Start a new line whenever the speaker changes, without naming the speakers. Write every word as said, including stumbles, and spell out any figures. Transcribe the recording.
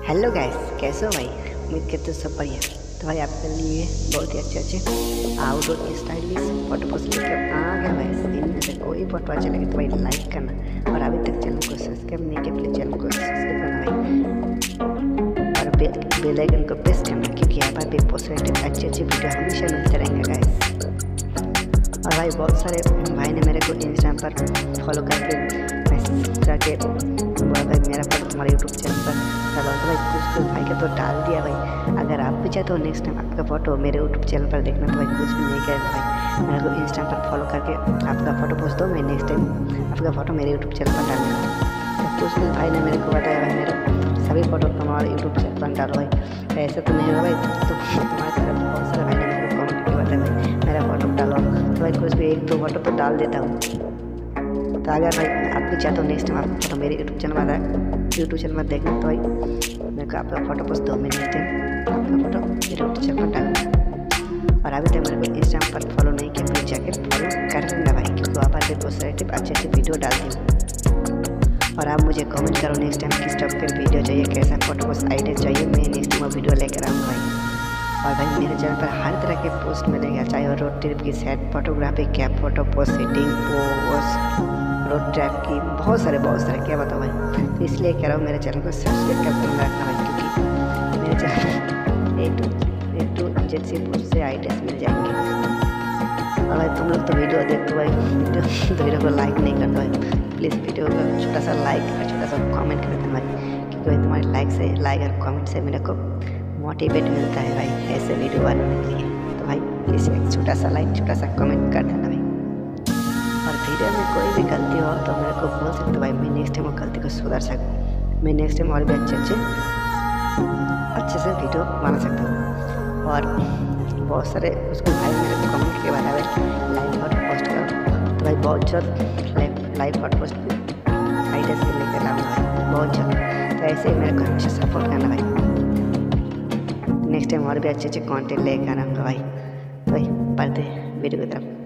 Hello guys, कैसे हो भाई? उम्मीद करते हो सब बढ़िया। तो भाई आपके लिए बहुत ही अच्छे अच्छे आउटडोर स्टाइलिश फोटो पोस्ट लेकर आ गया भाई। इनमें से कोई फोटो अच्छा लगे तो भाई लाइक करना, और अभी तक चैनल को सब्सक्राइब नहीं किया प्लीज चैनल को सब्सक्राइब करना भाई, और बे, बेल आइकन को प्रेस करना, क्योंकि यहाँ पर भी पोस्ट रिलेटेड अच्छी अच्छी वीडियो हमेशा मिलते रहेंगे गाइस। और भाई बहुत सारे भाई ने मेरे को इंस्टाग्राम पर फॉलो करके मैसेज करके बोला भाई मेरा फोटो तुम्हारे यूट्यूब चैनल पर डालो। तो भाई कुछ कुछ भाई का तो डाल दिया भाई। अगर आप भी चाहते हो नेक्स्ट टाइम आपका फोटो मेरे यूट्यूब चैनल पर देखना तो भाई कुछ भी नहीं कहना भाई, मेरे को इंस्टाग्राम पर फॉलो करके आपका फोटो पोस्ट दो, मैं नेक्स्ट टाइम आपका फोटो मेरे यूट्यूब चैनल पर डालूंगा। तो कुछ कुछ भाई ने मेरे को बताया भाई मेरे सभी फोटो तुम्हारे यूट्यूब चैनल पर डालो भाई। तो ऐसे तो नहीं होगा भाई, तो तुम्हारे तरफ बहुत सारे भाई ने मेरे को कॉमेंट करके बताया भाई मेरा फोटो डालो। तो भाई कुछ भी एक दो फोटो तो डाल देता हूँ। तो अगर भाई आप भी चाहते हो नेक्स्ट टाइम आप फोटो मेरे यूट्यूब चैनल पर यूट्यूब चैनल पर देखना तो भाई मेरे को आपका फोटो पोस्ट दो, मैं नेक्स्ट टाइम आपका फोटो मेरे यूट्यूब चैनल पर डालूंगा। और अभी तक मेरे को इंस्टाग्राम पर फॉलो नहीं किया प्लीज जाके फॉलो कर लेना भाई, क्योंकि वहाँ पर भी बहुत सारे टिप अच्छी अच्छी वीडियो डालती हूँ। और आप मुझे कमेंट करो नेक्स्ट टाइम किस टाइप का वीडियो चाहिए, कैसा फोटो पोस्ट आइडिया चाहिए, मैं नेक्स्ट टाइम वो वीडियो लेकर आऊँगा भाई। और भाई मेरे चैनल पर हर तरह के पोस्ट मिलेगा, चाहे वो रोड ट्रिप की, set photography, cap photo, post setting, post road trip की, बहुत सारे बहुत सारे क्या बताओ भाई। तो इसलिए कह रहा हूँ मेरे चैनल को सब्सक्राइब करके रखना भाई, क्योंकि मेरे channel A to A to Z से बहुत से आइडियाज मिल जाएंगे। और भाई तुम लोग तो वीडियो देखते भाई, वीडियो तो वीडियो को लाइक नहीं करते भाई, प्लीज़ वीडियो को छोटा सा लाइक और छोटा सा कमेंट कर देना भाई, क्योंकि भाई तुम्हारे लाइक से लाइक और कमेंट से मेरे को मोटिवेट मिलता है भाई ऐसे वीडियो बनाने के लिए। तो भाई प्लीज़ एक छोटा सा लाइक छोटा सा कमेंट कर देना भाई। और वीडियो में कोई भी गलती हो तो मेरे को बोल सकते हो भाई, मैं नेक्स्ट टाइम वो गलती को सुधार सकूँ, मैं नेक्स्ट टाइम और भी अच्छे अच्छे अच्छे से वीडियो बना सकता हूँ। और बहुत सारे उसको भाई मेरे को कमेंट के बाद लाइव फोटो पोस्ट करो, तो भाई बहुत जल्द live live photo post idea से लेकर आऊँगा भाई बहुत जल्द। तो ऐसे ही मेरे को हमेशा सपोर्ट करना भाई, नेक्स्ट टाइम और भी अच्छे अच्छे कंटेंट लेकर आऊँगा भाई। तो भाई बढ़ते वीडियो की तरफ।